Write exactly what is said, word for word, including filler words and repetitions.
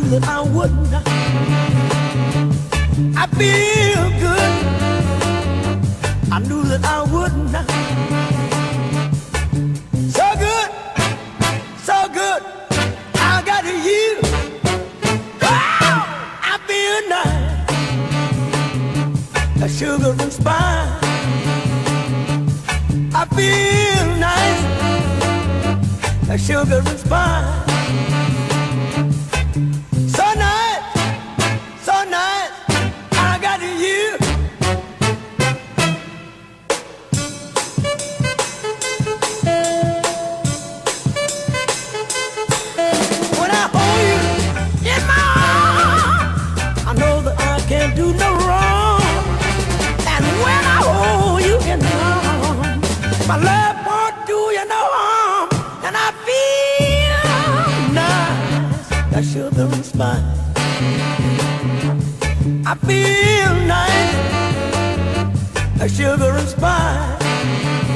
that I wouldn't. I feel good. I knew that I wouldn't. So good, so good. I got you. Oh, I feel nice. A sugar and spice. I feel nice. A sugar and spice. So nice, so nice. I got you. When I hold you in my arms, I know that I can't do no wrong. And when I hold you in my arms, my love won't do you no harm. And I feel nice, that sugar and spice. I feel nice, that sugar and spice.